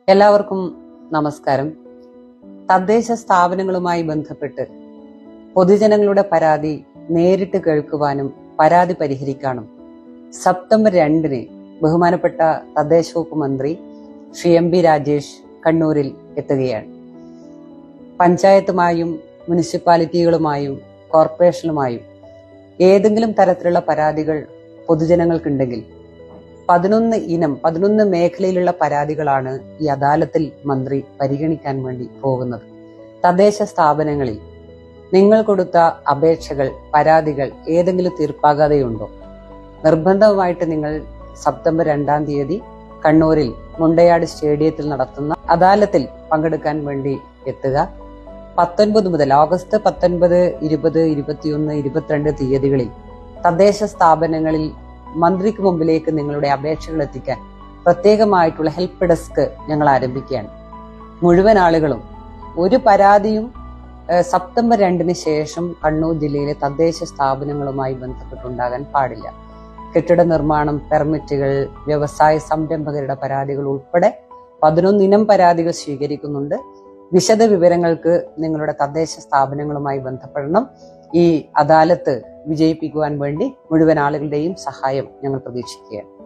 എല്ലാവർക്കും നമസ്കാരം. തദ്ദേശ സ്ഥാപനങ്ങളുമായി ബന്ധപ്പെട്ട് പൊതുജനങ്ങളുടെ പരാതി നേരിട്ട് കേൾക്കുവാനും പരാതി പരിഹരിക്കാനും സെപ്റ്റംബർ 2 ബഹുമാനപ്പെട്ട തദ്ദേശ വകുപ്പ് മന്ത്രി ശ്രീ MP രാജേഷ് കണ്ണൂരിൽ എത്തുകയാണ്. പഞ്ചായത്തുമായും മുനിസിപ്പാലിറ്റികളുമായും കോർപ്പറേഷനുമായും ഏതെങ്കിലും തരത്തിലുള്ള പരാതികൾ പൊതുജനങ്ങൾക്കുണ്ടെങ്കിൽ 11 മേഖലയിലുള്ള പരാതികളാണ് ഈ അദാലത്തിൽ മന്ത്രി പരിഗണിക്കാൻ വേണ്ടി പോകുന്നത്. തദ്ദേശ സ്ഥാപനങ്ങളിൽ നിങ്ങൾ കൊടുത്ത അപേക്ഷകൾ, പരാതികൾ ഏതെങ്കിലും തീർപ്പാകാതെയുണ്ടോ? നിർബന്ധമായിട്ട് നിങ്ങൾ സെപ്റ്റംബർ 2 കണ്ണൂരിൽ മുണ്ടയാട് സ്റ്റേഡിയത്തിൽ നടത്തുന്ന അദാലത്തിൽ പങ്കെടുക്കാൻ വേണ്ടി എത്തുക. 19 മുതൽ ഓഗസ്റ്റ് 19, 20, 21, 22 തീയതികളിൽ തദ്ദേശ സ്ഥാപനങ്ങളിൽ മന്ത്രിക്ക് മുമ്പിലേക്ക് നിങ്ങളുടെ അപേക്ഷകൾ എത്തിക്കാൻ പ്രത്യേകമായിട്ടുള്ള ഹെൽപ്പ് ഡെസ്ക് ഞങ്ങൾ ആരംഭിക്കുകയാണ്. മുഴുവൻ ആളുകളും ഒരു പരാതിയും സെപ്റ്റംബർ 2 ശേഷം കണ്ണൂർ ജില്ലയിലെ തദ്ദേശ സ്ഥാപനങ്ങളുമായി ബന്ധപ്പെട്ടുണ്ടാകാൻ പാടില്ല. കെട്ടിട നിർമ്മാണം, പെർമിറ്റുകൾ, വ്യവസായ സംരംഭകരുടെ പരാതികൾ ഉൾപ്പെടെ 11 പരാതികൾ സ്വീകരിക്കുന്നുണ്ട്. വിശദ വിവരങ്ങൾക്ക് നിങ്ങളുടെ തദ്ദേശ സ്ഥാപനങ്ങളുമായി ബന്ധപ്പെടണം. ഈ അദാലത്ത് വിജയിപ്പിക്കുവാൻ വേണ്ടി മുഴുവൻ ആളുകളുടെയും സഹായം ഞങ്ങൾ പ്രതീക്ഷിക്കുകയാണ്.